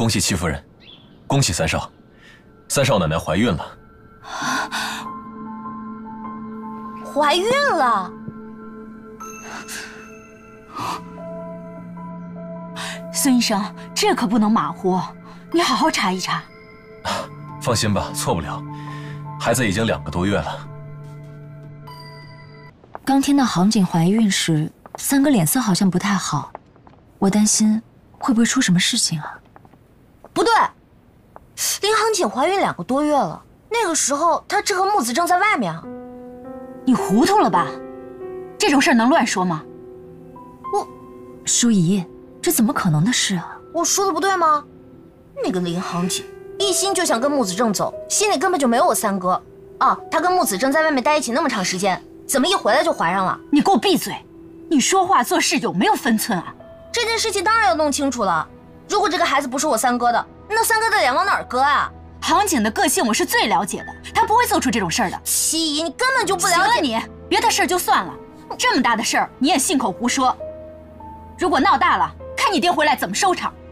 恭喜戚夫人，恭喜三少，三少奶奶怀孕了。 怀孕了？ 孙医生，这可不能马虎，你好好查一查。 放心吧，错不了。孩子已经2个多月了。 刚听到杭锦怀孕时，三哥脸色好像不太好，我担心会不会出什么事情啊？ 不对，林杭锦怀孕2个多月了，那个时候她这和木子正在外面啊。 你糊涂了吧？这种事儿能乱说吗？ 淑仪，这怎么可能的事啊？ 我说的不对吗？那个林杭锦一心就想跟木子正走，心里根本就没有我三哥啊。他跟木子正在外面待一起那么长时间，怎么一回来就怀上了？ 你给我闭嘴！你说话做事有没有分寸啊？ 这件事情当然要弄清楚了。如果这个孩子不是我三哥的，那三哥的脸往哪儿搁啊？ 杭锦的个性我是最了解的，他不会做出这种事儿的。 七姨，你根本就不了解。 行了你，别的事儿就算了，这么大的事儿你也信口胡说。如果闹大了，看你爹回来怎么收场。